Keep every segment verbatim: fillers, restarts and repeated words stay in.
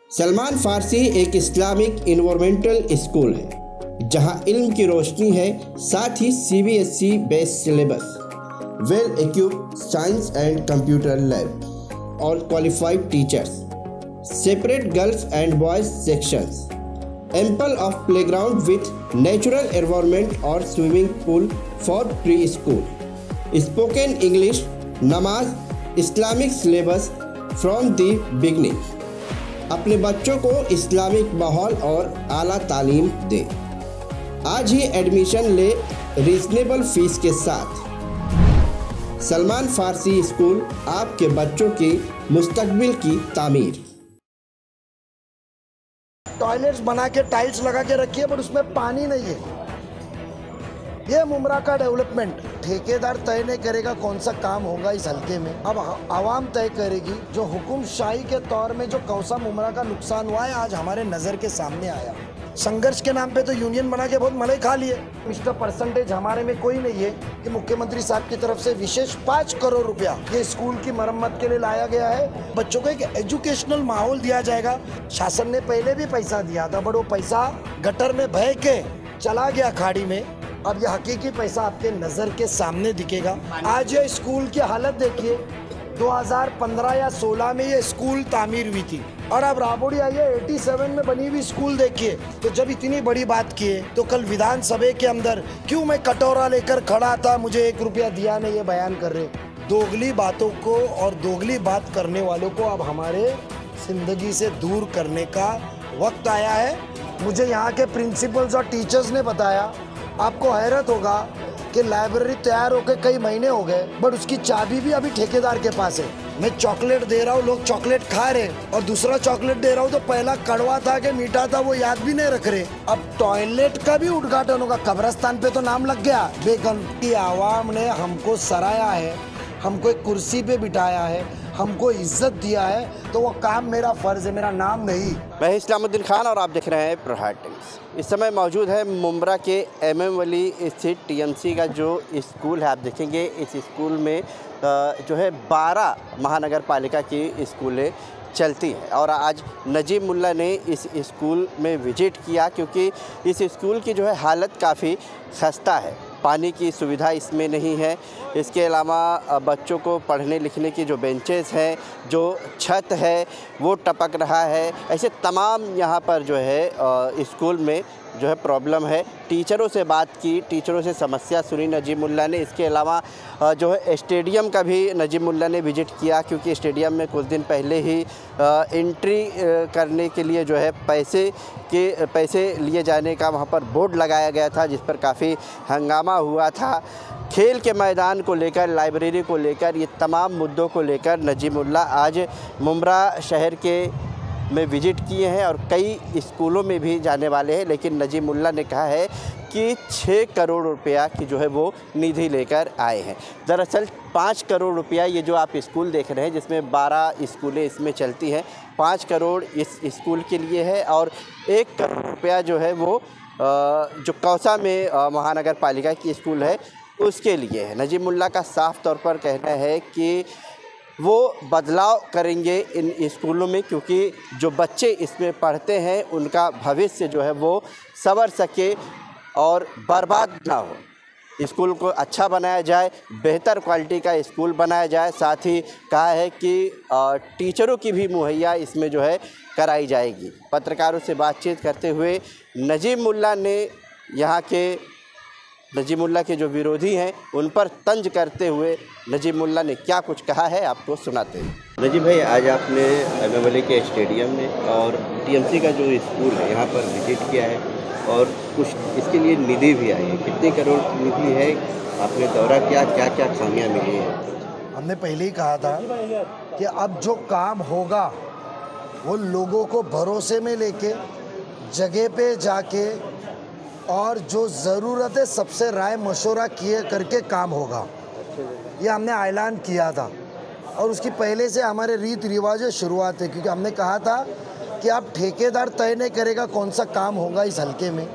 सलमान फारसी एक Islamic environmental school है जहां इल्म की रोशनी है, साथ ही C B S E based syllabus, well equipped science and computer lab और qualified teachers, separate girls and boys sections, ample of playground with natural environment और swimming pool for pre school, spoken English, नमाज, Islamic syllabus from the beginning. अपने बच्चों को Islamic माहौल और आला तालीम दें। आज ही एडमिशन ले रीजनेबल फीस के साथ। सलमान फारसी स्कूल आपके बच्चों की मुस्तकबिल की तामीर। टॉयलेट्स बना के टाइल्स लगा के रखिए, बट उसमें पानी नहीं है। ये मुमरा का डेवलपमेंट ठेकेदार तय नहीं करेगा कौन सा काम होगा इस हल्के में, अब आवाम तय करेगी। जो हुकुमशाही के तौर में जो कौसा मुमरा का नुकसान हुआ है आज हमारे नज़र के सामने आया। संघर्ष के नाम पे तो यूनियन बना के बहुत मलाई खा लिए। मिस्टर परसेंटेज हमारे में कोई नहीं है कि मुख्यमंत्री साहब की तरफ से विशेष पाँच करोड़ रुपया ये स्कूल की मरम्मत के लिए लाया गया है। बच्चों को एक एजुकेशनल माहौल दिया जाएगा। शासन ने पहले भी पैसा दिया था, बट वो पैसा गटर में बह के चला गया खाड़ी में। अब यह हकीकी पैसा आपके नज़र के सामने दिखेगा। आज ये स्कूल की हालत देखिए, दो हज़ार पंद्रह या सोलह में ये स्कूल तामीर हुई थी और अब राबोड़ी आई है सत्तासी में बनी हुई स्कूल देखिए। तो जब इतनी बड़ी बात की है तो कल विधानसभा के अंदर क्यों मैं कटोरा लेकर खड़ा था, मुझे एक रुपया दिया नहीं, ये बयान कर रहे। दोगली बातों को और दोगली बात करने वालों को अब हमारे जिंदगी से दूर करने का वक्त आया है। मुझे यहाँ के प्रिंसिपल्स और टीचर्स ने बताया, आपको हैरत होगा कि लाइब्रेरी तैयार होकर कई महीने हो गए, बट उसकी चाबी भी अभी ठेकेदार के पास है। मैं चॉकलेट दे रहा हूँ, लोग चॉकलेट खा रहे, और दूसरा चॉकलेट दे रहा हूँ तो पहला कड़वा था कि मीठा था वो याद भी नहीं रख रहे। अब टॉयलेट का भी उद्घाटन होगा, कब्रिस्तान पे तो नाम लग गया। बेगम की आवाम ने हमको सराया है, हमको एक कुर्सी पे बिठाया है, हमको इज्जत दिया है, तो वो काम मेरा फर्ज है, मेरा नाम नहीं। मैं इस्लामुद्दीन खान और आप देख रहे हैं प्रहार टाइम्स। इस समय मौजूद है मुमरा के एम एम वली स्थित टी एम सी का जो स्कूल है। आप देखेंगे इस स्कूल में जो है बारह महानगर पालिका की स्कूलें चलती है और आज नजीब मुल्ला ने इस स्कूल में विजिट किया क्योंकि इस स्कूल की जो है हालत काफ़ी खस्ता है। पानी की सुविधा इसमें नहीं है, इसके अलावा बच्चों को पढ़ने लिखने की जो बेंचेस हैं, जो छत है वो टपक रहा है। ऐसे तमाम यहाँ पर जो है स्कूल में जो है प्रॉब्लम है। टीचरों से बात की, टीचरों से समस्या सुनी नजीब मुल्ला ने। इसके अलावा जो है स्टेडियम का भी नजीब मुल्ला ने विजिट किया क्योंकि स्टेडियम में कुछ दिन पहले ही एंट्री करने के लिए जो है पैसे के पैसे लिए जाने का वहाँ पर बोर्ड लगाया गया था, जिस पर काफ़ी हंगामा हुआ था। खेल के मैदान को लेकर, लाइब्रेरी को लेकर, ये तमाम मुद्दों को लेकर नजीब मुल्ला आज मुमरा शहर के में विजिट किए हैं और कई स्कूलों में भी जाने वाले हैं। लेकिन नजीब मुल्ला ने कहा है कि छः करोड़ रुपया की जो है वो निधि लेकर आए हैं। दरअसल पाँच करोड़ रुपया ये जो आप स्कूल देख रहे हैं, जिसमें बारह स्कूलें इसमें चलती हैं, पाँच करोड़ इस स्कूल के लिए है और एक करोड़ रुपया जो है वो जो कौसा में महानगर पालिका की स्कूल है उसके लिए है। नजीब मुल्ला का साफ तौर पर कहना है कि वो बदलाव करेंगे इन स्कूलों में क्योंकि जो बच्चे इसमें पढ़ते हैं उनका भविष्य जो है वो संवर सके और बर्बाद ना हो। स्कूल को अच्छा बनाया जाए, बेहतर क्वालिटी का स्कूल बनाया जाए। साथ ही कहा है कि टीचरों की भी मुहैया इसमें जो है कराई जाएगी। पत्रकारों से बातचीत करते हुए नजीब मुल्ला ने यहाँ के नजीब मुल्ला के जो विरोधी हैं उन पर तंज करते हुए नजीब मुल्ला ने क्या कुछ कहा है आपको सुनाते हैं। नजीब भाई, आज आपने एम एम वली के स्टेडियम में और टी एम सी का जो स्कूल है यहाँ पर विजिट किया है और कुछ इसके लिए निधि भी आई है। कितने करोड़ की निधि है, आपने दौरा किया, क्या क्या खामियाँ मिली हैं? हमने पहले ही कहा था कि अब जो काम होगा वो लोगों को भरोसे में लेके जगह पे जाके और जो ज़रूरत है सबसे राय मशवरा किए करके काम होगा। ये हमने ऐलान किया था और उसकी पहले से हमारे रीत रिवाज शुरुआत है, क्योंकि हमने कहा था कि अब ठेकेदार तय नहीं करेगा कौन सा काम होगा इस हल्के में,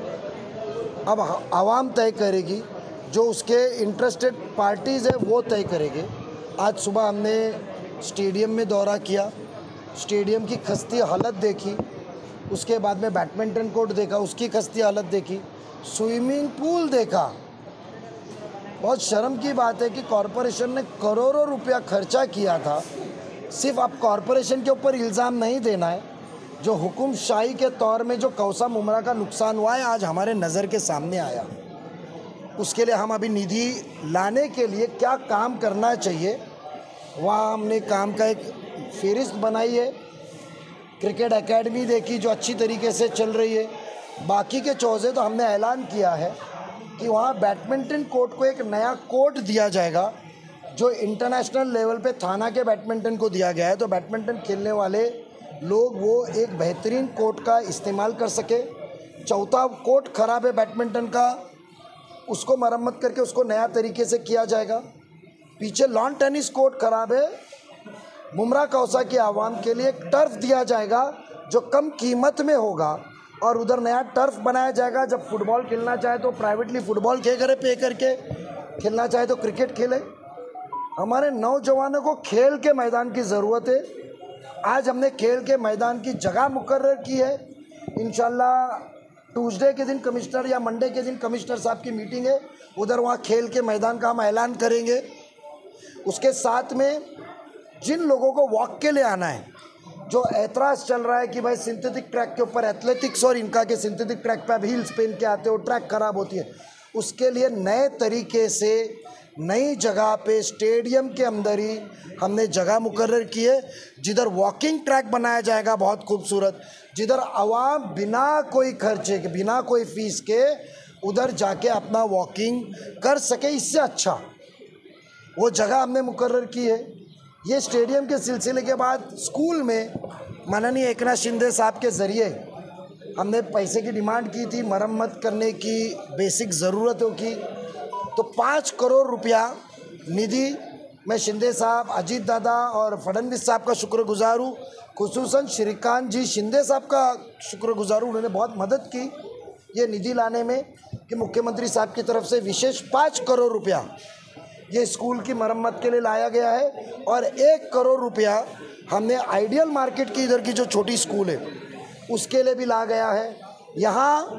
अब आवाम तय करेगी। जो उसके इंटरेस्टेड पार्टीज़ है वो तय करेंगे। आज सुबह हमने स्टेडियम में दौरा किया, स्टेडियम की खस्ती हालत देखी, उसके बाद में बैडमिंटन कोर्ट देखा, उसकी खस्ती हालत देखी, स्विमिंग पूल देखा। बहुत शर्म की बात है कि कॉरपोरेशन ने करोड़ों रुपया खर्चा किया था। सिर्फ आप कॉरपोरेशन के ऊपर इल्ज़ाम नहीं देना है, जो हुकुमशाही के तौर में जो कौसा मुमरा का नुकसान हुआ है आज हमारे नज़र के सामने आया। उसके लिए हम अभी निधि लाने के लिए क्या काम करना चाहिए, वहाँ हमने काम का एक फहरिस्त बनाई है। क्रिकेट एकेडमी देखी जो अच्छी तरीके से चल रही है। बाकी के चौजे तो हमने ऐलान किया है कि वहाँ बैडमिंटन कोर्ट को एक नया कोर्ट दिया जाएगा जो इंटरनेशनल लेवल पे थाना के बैडमिंटन को दिया गया है, तो बैडमिंटन खेलने वाले लोग वो एक बेहतरीन कोर्ट का इस्तेमाल कर सके। चौथा कोर्ट ख़राब है बैडमिंटन का, उसको मरम्मत करके उसको नया तरीके से किया जाएगा। पीछे लॉन टेनिस कोर्ट ख़राब है, मुमरा कौसा की आवाम के लिए एक टर्फ दिया जाएगा जो कम कीमत में होगा और उधर नया टर्फ बनाया जाएगा। जब फुटबॉल खेलना चाहे तो प्राइवेटली फुटबॉल खेल करे पे करके, खेलना चाहे तो क्रिकेट खेले। हमारे नौजवानों को खेल के मैदान की ज़रूरत है। आज हमने खेल के मैदान की जगह मुकर्रर की है। इंशाल्लाह ट्यूसडे के दिन कमिश्नर या मंडे के दिन कमिश्नर साहब की मीटिंग है, उधर वहाँ खेल के मैदान का हम ऐलान करेंगे। उसके साथ में जिन लोगों को वॉक के लिए आना है, जो ऐतराज़ चल रहा है कि भाई सिंथेटिक ट्रैक के ऊपर एथलेटिक्स और इनका के सिंथेटिक ट्रैक पे अब हील्स पहन के आते हो, ट्रैक ख़राब होती है, उसके लिए नए तरीके से नई जगह पे स्टेडियम के अंदर ही हमने जगह मुकर्रर की है, जिधर वॉकिंग ट्रैक बनाया जाएगा बहुत खूबसूरत, जिधर आवाम बिना कोई खर्चे के, बिना कोई फीस के उधर जाके अपना वॉकिंग कर सके। इससे अच्छा वो जगह हमने मुकर्रर की है। ये स्टेडियम के सिलसिले के बाद स्कूल में माननीय एकनाथ शिंदे साहब के ज़रिए हमने पैसे की डिमांड की थी, मरम्मत करने की, बेसिक ज़रूरतों की, तो पाँच करोड़ रुपया निधि मैं शिंदे साहब, अजीत दादा और फडणवीस साहब का शुक्रगुजार हूँ। खुसूसन श्रीकांत जी शिंदे साहब का शुक्रगुजार हूँ, उन्होंने बहुत मदद की ये निधि लाने में कि मुख्यमंत्री साहब की तरफ से विशेष पाँच करोड़ रुपया ये स्कूल की मरम्मत के लिए लाया गया है और एक करोड़ रुपया हमने आइडियल मार्केट की इधर की जो छोटी स्कूल है उसके लिए भी ला गया है। यहाँ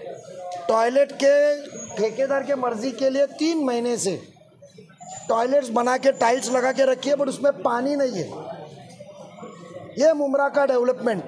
टॉयलेट के ठेकेदार के मर्जी के लिए तीन महीने से टॉयलेट्स बना के टाइल्स लगा के रखी है, बट उसमें पानी नहीं है। ये मुमरा का डेवलपमेंट,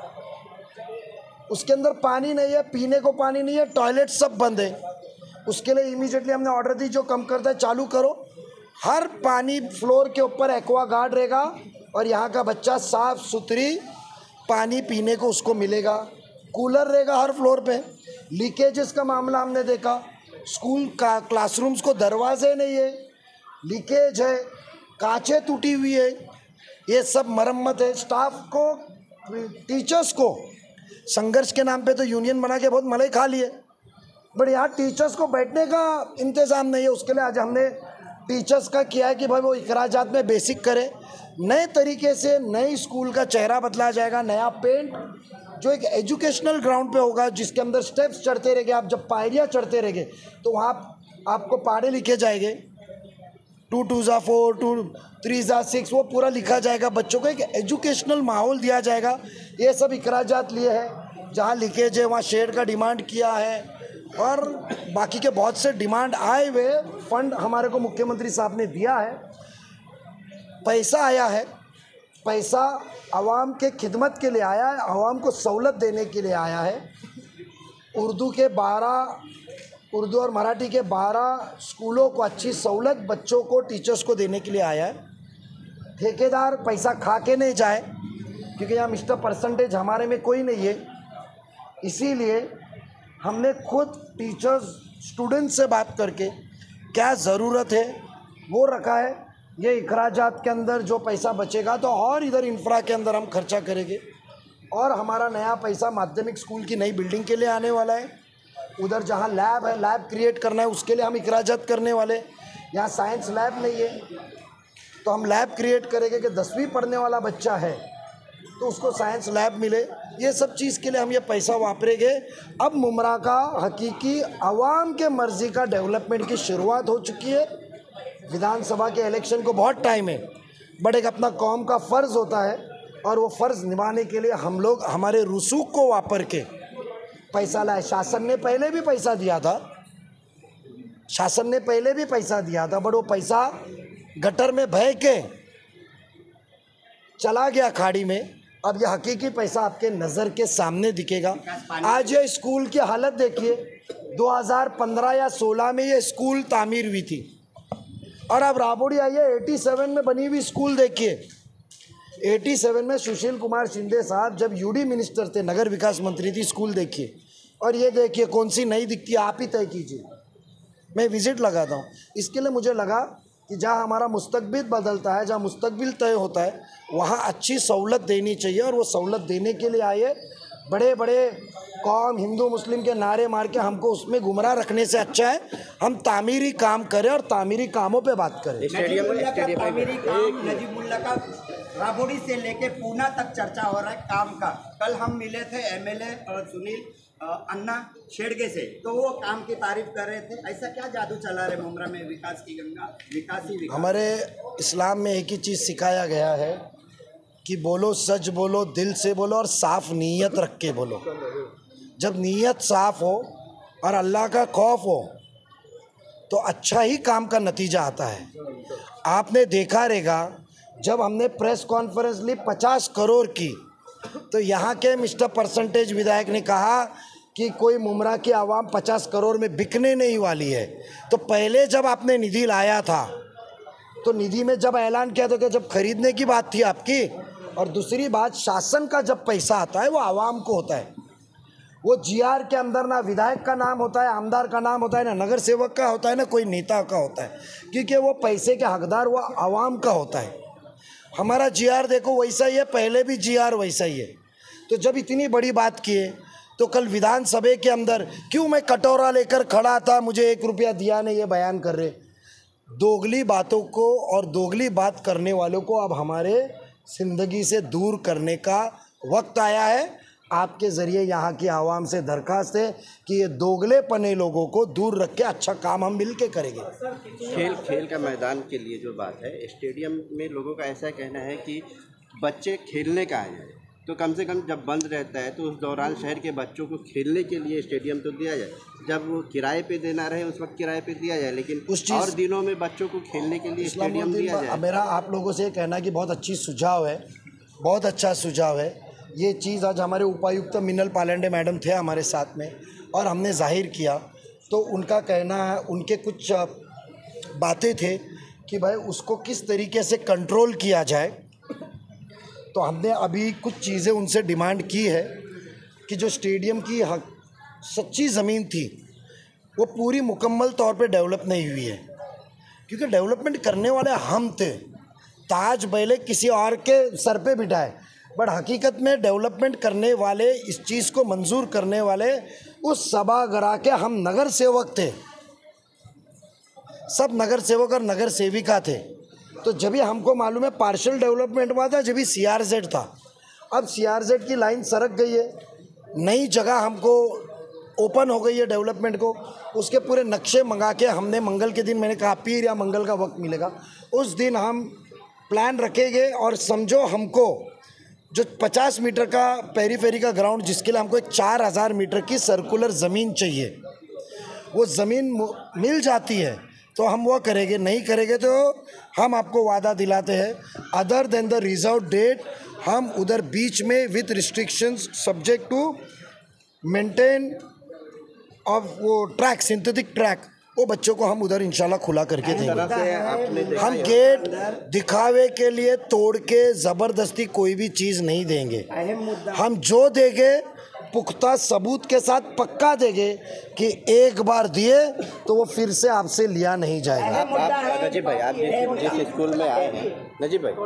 उसके अंदर पानी नहीं है, पीने को पानी नहीं है, टॉयलेट सब बंद है। उसके लिए इमीडिएटली हमने ऑर्डर दी, जो कम करता है चालू करो। हर पानी फ्लोर के ऊपर एक्वा गार्ड रहेगा और यहाँ का बच्चा साफ सुथरी पानी पीने को उसको मिलेगा। कूलर रहेगा हर फ्लोर पे। लीकेजेस का मामला हमने देखा, स्कूल का क्लासरूम्स को दरवाजे नहीं है, लीकेज है, कांचें टूटी हुई है, ये सब मरम्मत है। स्टाफ को, टीचर्स को संघर्ष के नाम पे तो यूनियन बना के बहुत मलाई खा लिए, बट यहाँ टीचर्स को बैठने का इंतज़ाम नहीं है। उसके लिए आज हमने टीचर्स का किया है कि भाई वो इखराजात में बेसिक करे। नए तरीके से नई स्कूल का चेहरा बदला जाएगा, नया पेंट जो एक एजुकेशनल ग्राउंड पे होगा, जिसके अंदर स्टेप्स चढ़ते रहेंगे। आप जब पायरियाँ चढ़ते रहेंगे तो वहाँ आपको पहाड़े लिखे जाएंगे, टू टू ज़ा फोर, टू थ्री ज़ा सिक्स, वो पूरा लिखा जाएगा। बच्चों को एक एजुकेशनल माहौल दिया जाएगा। ये सब इखराजात लिए हैं। जहाँ लीकेज है वहाँ शेड का डिमांड किया है और बाकी के बहुत से डिमांड आए हुए फंड हमारे को मुख्यमंत्री साहब ने दिया है। पैसा आया है, पैसा आवाम के खिदमत के लिए आया है, आवाम को सहूलत देने के लिए आया है। उर्दू के बारह उर्दू और मराठी के बारह स्कूलों को अच्छी सहूलत बच्चों को, टीचर्स को देने के लिए आया है। ठेकेदार पैसा खा के नहीं जाए, क्योंकि यहाँ मिस्टर परसेंटेज हमारे में कोई नहीं है। इसीलिए हमने खुद टीचर्स, स्टूडेंट से बात करके क्या ज़रूरत है वो रखा है। ये इखराजात के अंदर जो पैसा बचेगा तो और इधर इंफ्रा के अंदर हम खर्चा करेंगे और हमारा नया पैसा माध्यमिक स्कूल की नई बिल्डिंग के लिए आने वाला है। उधर जहाँ लैब है, लैब क्रिएट करना है, उसके लिए हम इखराजात करने वाले। यहाँ साइंस लैब नहीं है तो हम लैब क्रिएट करेंगे कि दसवीं पढ़ने वाला बच्चा है तो उसको साइंस लैब मिले। ये सब चीज़ के लिए हम ये पैसा वापरेंगे। अब मुमरा का हकीकी आवाम के मर्ज़ी का डेवलपमेंट की शुरुआत हो चुकी है। विधानसभा के इलेक्शन को बहुत टाइम है, बट एक अपना कौम का फ़र्ज़ होता है और वो फ़र्ज़ निभाने के लिए हम लोग हमारे रसूख को वापर के पैसा लाए। शासन ने पहले भी पैसा दिया था, शासन ने पहले भी पैसा दिया था, बट वो पैसा गटर में बह के चला गया खाड़ी में। अब ये हकीकी पैसा आपके नज़र के सामने दिखेगा। आज ये स्कूल की हालत देखिए, दो हज़ार पंद्रह या सोलह में ये स्कूल तामीर हुई थी और अब राबोड़ी आइए सत्तासी में बनी हुई स्कूल देखिए। सत्तासी में सुशील कुमार शिंदे साहब जब यूडी मिनिस्टर थे, नगर विकास मंत्री थी, स्कूल देखिए। और ये देखिए कौन सी नई दिखती है, आप ही तय कीजिए। मैं विज़िट लगाता हूँ, इसके लिए मुझे लगा कि जहाँ हमारा मुस्तकबिल बदलता है, जहाँ मुस्तकबिल तय होता है, वहाँ अच्छी सहूलत देनी चाहिए। और वो सहूलत देने के लिए आए बड़े बड़े कौम हिंदू मुस्लिम के नारे मार के हमको उसमें गुमराह रखने से अच्छा है हम तामीरी काम करें और तामीरी कामों पे बात करें। नजीब मुल्ला का तामीरी काम, नजीब मुल्ला का राबोड़ी से लेके पूना तक चर्चा हो रहा है काम का। कल हम मिले थे एमएलए और सुनील अन्ना शेड़गे से, तो वो काम की तारीफ कर रहे थे। ऐसा क्या जादू चला रहे मुमरा में विकास की गंगा, विकास ही विकास। हमारे इस्लाम में एक ही चीज़ सिखाया गया है कि बोलो सच बोलो, दिल से बोलो और साफ़ नीयत रख के बोलो। जब नीयत साफ़ हो और अल्लाह का खौफ हो तो अच्छा ही काम का नतीजा आता है। आपने देखा रहेगा जब हमने प्रेस कॉन्फ्रेंस ली पचास करोड़ की, तो यहाँ के मिस्टर परसेंटेज विधायक ने कहा कि कोई मुमरा की आवाम पचास करोड़ में बिकने नहीं वाली है। तो पहले जब आपने निधि लाया था तो निधि में जब ऐलान किया था कि जब खरीदने की बात थी आपकी, और दूसरी बात शासन का जब पैसा आता है वो आवाम को होता है। वो जीआर के अंदर ना विधायक का नाम होता है, आमदार का नाम होता है, ना नगर सेवक का होता है, ना कोई नेता का होता है, क्योंकि वो पैसे के हकदार वो आवाम का होता है। हमारा जीआर देखो वैसा ही है, पहले भी जीआर वैसा ही है। तो जब इतनी बड़ी बात किए तो कल विधानसभा के अंदर क्यों मैं कटोरा लेकर खड़ा था, मुझे एक रुपया दिया नहीं, ये बयान कर रहे। दोगली बातों को और दोगली बात करने वालों को अब हमारे ज़िंदगी से दूर करने का वक्त आया है। आपके ज़रिए यहाँ की आवाम से दरख्वास्त है कि ये दोगले पने लोगों को दूर रख के अच्छा काम हम मिल के करेंगे। खेल खेल का मैदान के लिए जो बात है, स्टेडियम में लोगों का ऐसा कहना है कि बच्चे खेलने का आ जाए, तो कम से कम जब बंद रहता है तो उस दौरान शहर के बच्चों को खेलने के लिए स्टेडियम तो दिया जाए। जब वो किराए पे देना रहे उस वक्त किराए पे दिया जाए, लेकिन उस और दिनों में बच्चों को खेलने के लिए स्टेडियम दिया जाए। मेरा आप लोगों से कहना कि बहुत अच्छी सुझाव है, बहुत अच्छा सुझाव है। ये चीज़ आज हमारे उपायुक्त मिनल पालंडे मैडम थे हमारे साथ में और हमने जाहिर किया, तो उनका कहना है, उनके कुछ बातें थे कि भाई उसको किस तरीके से कंट्रोल किया जाए। तो हमने अभी कुछ चीज़ें उनसे डिमांड की है कि जो स्टेडियम की सच्ची ज़मीन थी वो पूरी मुकम्मल तौर पे डेवलप नहीं हुई है, क्योंकि डेवलपमेंट करने वाले हम थे। ताज पहले किसी और के सर पे बिठाए, बट हकीकत में डेवलपमेंट करने वाले, इस चीज़ को मंजूर करने वाले उस सभागार के हम नगर सेवक थे, सब नगर सेवक और नगर सेविका थे। तो जब भी हमको मालूम है पार्शियल डेवलपमेंट हुआ था, जब भी सी आर जेड था। अब सी आर जेड की लाइन सरक गई है, नई जगह हमको ओपन हो गई है डेवलपमेंट को। उसके पूरे नक्शे मंगा के हमने मंगल के दिन, मैंने कहा पीर या मंगल का वक्त मिलेगा, उस दिन हम प्लान रखेंगे। और समझो हमको जो पचास मीटर का पेरीफेरी का ग्राउंड, जिसके लिए हमको एक चार हज़ार मीटर की सर्कुलर ज़मीन चाहिए, वो ज़मीन मिल जाती है तो हम वो करेंगे, नहीं करेंगे तो हम आपको वादा दिलाते हैं other than the reserve date हम उधर बीच में with restrictions subject to maintain of वो ट्रैक, सिंथेटिक ट्रैक, वो बच्चों को हम उधर इंशाल्लाह खुला करके देंगे। हम गेट दिखावे के लिए तोड़ के ज़बरदस्ती कोई भी चीज़ नहीं देंगे। हम जो देंगे पुख्ता सबूत के साथ पक्का देंगे कि एक बार दिए तो वो फिर से आपसे लिया नहीं जाएगा। आप, आप नजीब भाई, आप जिस जिस स्कूल में आए हैं, नजीब भाई,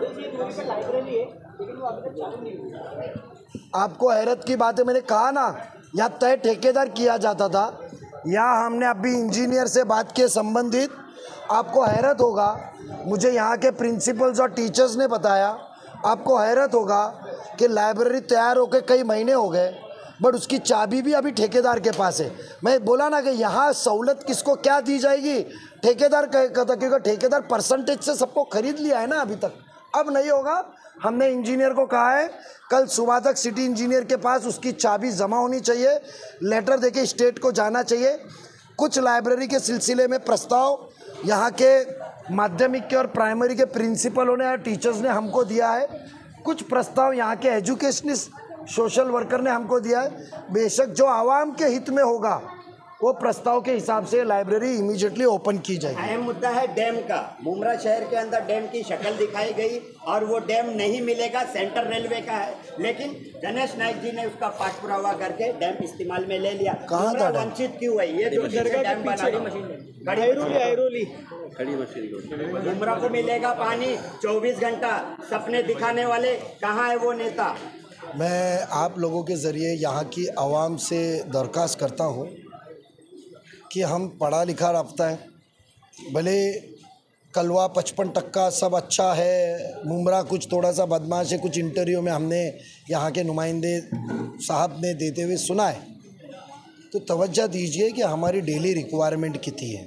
आपको हैरत की बात है, मैंने कहा ना यहाँ तय ठेकेदार किया जाता था, यहाँ हमने अभी इंजीनियर से बात किए संबंधित। आपको हैरत होगा, मुझे यहाँ के प्रिंसिपल्स और टीचर्स ने बताया, आपको हैरत होगा कि लाइब्रेरी तैयार होकर कई महीने हो गए, बट उसकी चाबी भी अभी ठेकेदार के पास है। मैं बोला ना कि यहाँ सहूलत किसको क्या दी जाएगी, ठेकेदार कहता, क्योंकि ठेकेदार परसेंटेज से सबको खरीद लिया है ना अभी तक, अब नहीं होगा। हमने इंजीनियर को कहा है कल सुबह तक सिटी इंजीनियर के पास उसकी चाबी जमा होनी चाहिए, लेटर देके स्टेट को जाना चाहिए। कुछ लाइब्रेरी के सिलसिले में प्रस्ताव यहाँ के माध्यमिक के और प्राइमरी के प्रिंसिपलों ने और टीचर्स ने हमको दिया है। कुछ प्रस्ताव यहाँ के एजुकेशनिस्ट सोशल वर्कर ने हमको दिया है। बेशक जो आवाम के हित में होगा वो प्रस्ताव के हिसाब से लाइब्रेरी इमीडिएटली ओपन की जाएगी। अहम मुद्दा है डैम का। मुमरा शहर के अंदर डैम की शक्ल दिखाई गई और वो डैम नहीं मिलेगा, सेंट्रल रेलवे का है, लेकिन गणेश नाइक जी ने उसका पाठपुरावा करके डैम इस्तेमाल में ले लिया। कहाँ था वंचित क्यों है ये जो डैम बना? खड़ी मशीन मुमरा को मिलेगा पानी चौबीस घंटा, सपने दिखाने वाले कहाँ है वो नेता? मैं आप लोगों के ज़रिए यहाँ की आवाम से दरख्वास्त करता हूँ कि हम पढ़ा लिखा रफ्ता है, भले कलवा पचपन टक्का सब अच्छा है, मुमरा कुछ थोड़ा सा बदमाश है, कुछ इंटरव्यू में हमने यहाँ के नुमाइंदे साहब ने देते हुए सुना है। तो तवज्जो दीजिए कि हमारी डेली रिक्वायरमेंट कितनी है।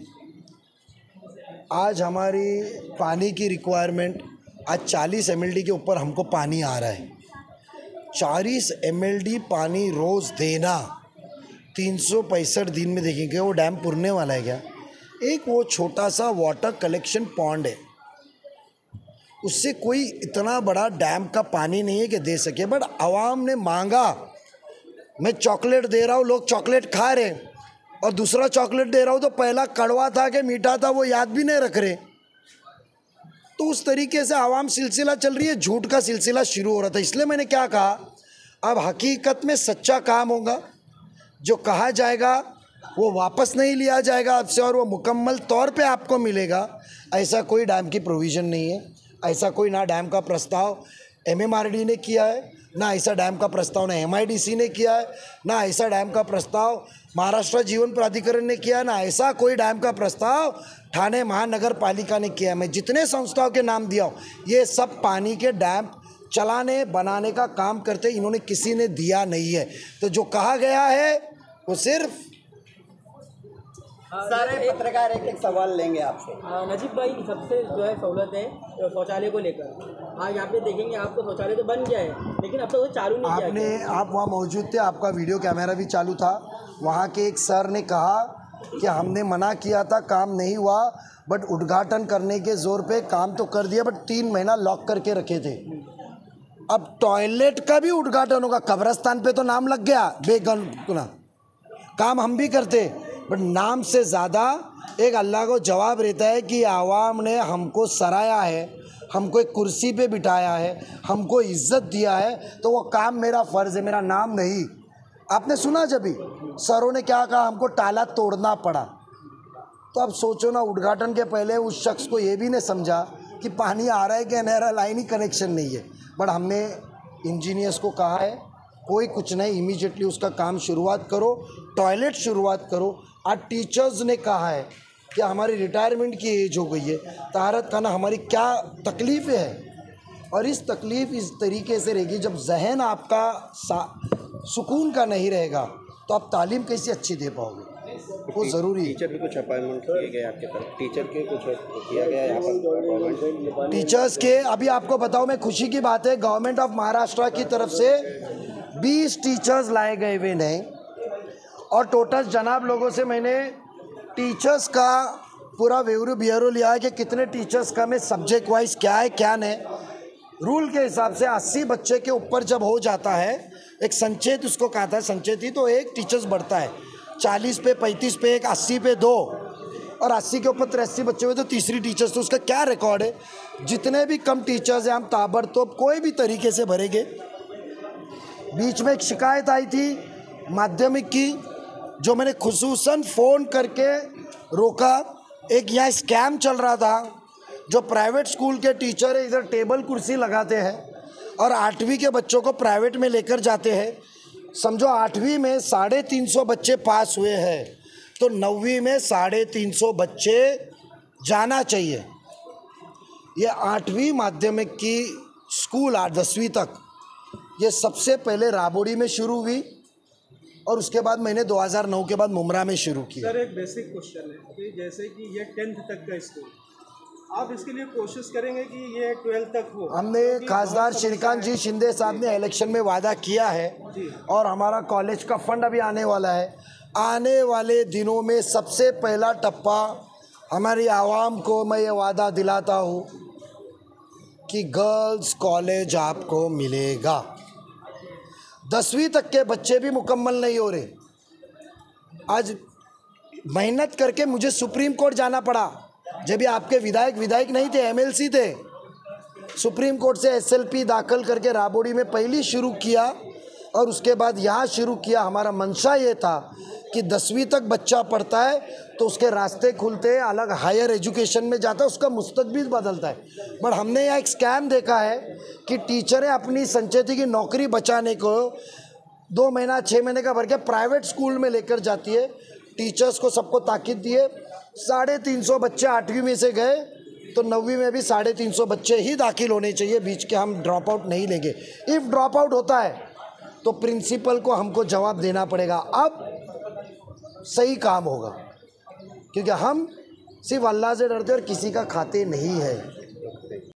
आज हमारी पानी की रिक्वायरमेंट आज चालीस एम एल डी के ऊपर हमको पानी आ रहा है। चालीस एम एल डी पानी रोज़ देना तीन सौ पैंसठ दिन में देखेंगे वो डैम पुरने वाला है क्या? एक वो छोटा सा वाटर कलेक्शन पॉन्ड है, उससे कोई इतना बड़ा डैम का पानी नहीं है कि दे सके। बट आवाम ने मांगा, मैं चॉकलेट दे रहा हूँ, लोग चॉकलेट खा रहे, और दूसरा चॉकलेट दे रहा हूँ तो पहला कड़वा था कि मीठा था वो याद भी नहीं रख रहे। तो उस तरीके से आवाम सिलसिला चल रही है, झूठ का सिलसिला शुरू हो रहा था। इसलिए मैंने क्या कहा, अब हकीकत में सच्चा काम होगा, जो कहा जाएगा वो वापस नहीं लिया जाएगा आपसे और वो मुकम्मल तौर पे आपको मिलेगा। ऐसा कोई डैम की प्रोविज़न नहीं है, ऐसा कोई ना डैम का प्रस्ताव एम एम आर डी ने किया है, ना ऐसा डैम का प्रस्ताव ना एम आई डी सी ने किया है, ना ऐसा डैम का प्रस्ताव महाराष्ट्र जीवन प्राधिकरण ने किया है, ना ऐसा कोई डैम का प्रस्ताव ठाणे महानगर पालिका ने किया है। मैं जितने संस्थाओं के नाम दिया हूँ ये सब पानी के डैम चलाने बनाने का काम करते, इन्होंने किसी ने दिया नहीं है। तो जो कहा गया है वो सिर्फ सारे पत्रकार एक एक सवाल लेंगे आपसे। नजीब भाई, सबसे जो है सहूलत है शौचालय को लेकर। हाँ, यहाँ पे देखेंगे आपको शौचालय तो बन गया है, लेकिन अब तक तो चालू नहीं किया। आपने आप वहाँ मौजूद थे, आपका वीडियो कैमरा भी चालू था। वहाँ के एक सर ने कहा कि हमने मना किया था, काम नहीं हुआ, बट उद्घाटन करने के जोर पे काम तो कर दिया, बट तीन महीना लॉक करके रखे थे। अब टॉयलेट का भी उद्घाटन होगा, कब्रस्तान पे तो नाम लग गया बेगुनाह, काम हम भी करते, बट नाम से ज़्यादा एक अल्लाह को जवाब रहता है कि आवाम ने हमको सराहा है, हमको एक कुर्सी पे बिठाया है, हमको इज्जत दिया है, तो वो काम मेरा फ़र्ज़ है, मेरा नाम नहीं। आपने सुना जब भी सरों ने क्या कहा, हमको ताला तोड़ना पड़ा। तो अब सोचो ना, उद्घाटन के पहले उस शख्स को ये भी नहीं समझा कि पानी आ रहा है कि नहरा लाइन ही कनेक्शन नहीं है। बट हमने इंजीनियर्स को कहा है कोई कुछ नहीं, इमीडिएटली उसका काम शुरुआत करो, टॉयलेट शुरुआत करो। आज टीचर्स ने कहा है कि हमारी रिटायरमेंट की एज हो गई है, तहारत खाना हमारी क्या तकलीफ़ें हैं, और इस तकलीफ़ इस तरीके से रहेगी जब जहन आपका सुकून का नहीं रहेगा तो आप तालीम कैसे अच्छी दे पाओगे, वो ज़रूरी है। टीचर भी कुछ अपॉइंटमेंट किए गए आपके तरफ, टीचर के कुछ किया गया यहाँ पर टीचर्स के? अभी आपको बताऊँ मैं, खुशी की बात है, गवर्नमेंट ऑफ महाराष्ट्र की तरफ से बीस टीचर्स लाए गए हुए नहीं, और टोटल जनाब लोगों से मैंने टीचर्स का पूरा ब्यूरो ब्यूरो लिया है कि कितने टीचर्स का में सब्जेक्ट वाइज क्या है क्या नहीं। रूल के हिसाब से अस्सी बच्चे के ऊपर जब हो जाता है, एक संचेत उसको कहा था, संचेत ही तो एक टीचर्स बढ़ता है, चालीस पे पैंतीस पे एक, अस्सी पे दो, और अस्सी के ऊपर तिरासी बच्चे हुए तो तीसरी टीचर्स। तो उसका क्या रिकॉर्ड है, जितने भी कम टीचर्स हैं हम ताबड़तोड़ कोई भी तरीके से भरेंगे। बीच में एक शिकायत आई थी माध्यमिक की, जो मैंने खुसूसन फ़ोन करके रोका। एक यहाँ स्कैम चल रहा था, जो प्राइवेट स्कूल के टीचर है इधर टेबल कुर्सी लगाते हैं और आठवीं के बच्चों को प्राइवेट में लेकर जाते हैं। समझो आठवीं में साढ़े तीन सौ बच्चे पास हुए हैं, तो नौवीं में साढ़े तीन सौ बच्चे जाना चाहिए। ये आठवीं माध्यमिक की स्कूल आठ दसवीं तक ये सबसे पहले राबोड़ी में शुरू हुई, और उसके बाद मैंने दो हज़ार नौ के बाद मुमरा में शुरू किया। सर, एक बेसिक क्वेश्चन है कि जैसे कि ये टेंथ तक का स्कूल, आप इसके लिए कोशिश करेंगे कि ये ट्वेल्थ तक हो? हमने खासदार श्रीकांत जी शिंदे साहब ने इलेक्शन में वादा किया है और हमारा कॉलेज का फंड अभी आने वाला है। आने वाले दिनों में सबसे पहला टप्पा हमारी आवाम को मैं ये वादा दिलाता हूँ कि गर्ल्स कॉलेज आपको मिलेगा। दसवीं तक के बच्चे भी मुकम्मल नहीं हो रहे। आज मेहनत करके मुझे सुप्रीम कोर्ट जाना पड़ा, जब भी आपके विधायक विधायक नहीं थे, एमएलसी थे। सुप्रीम कोर्ट से एसएलपी दाखिल करके राबोड़ी में पहली शुरू किया और उसके बाद यहाँ शुरू किया। हमारा मंशा ये था कि दसवीं तक बच्चा पढ़ता है तो उसके रास्ते खुलते हैं, अलग हायर एजुकेशन में जाता है, उसका मुस्तकबिल बदलता है। बट हमने यहाँ एक स्कैम देखा है कि टीचरें अपनी संचेती की नौकरी बचाने को दो महीना छः महीने का भर के प्राइवेट स्कूल में लेकर जाती है। टीचर्स को सबको ताकीद दिए, साढ़े तीन सौ बच्चे आठवीं में से गए तो नौवीं में भी साढ़े तीन सौ बच्चे ही दाखिल होने चाहिए, बीच के हम ड्रॉप आउट नहीं लेंगे। इफ़ ड्रॉप आउट होता है तो प्रिंसिपल को हमको जवाब देना पड़ेगा। अब सही काम होगा, क्योंकि हम सिर्फ अल्लाह से डरते और किसी का खाते नहीं है।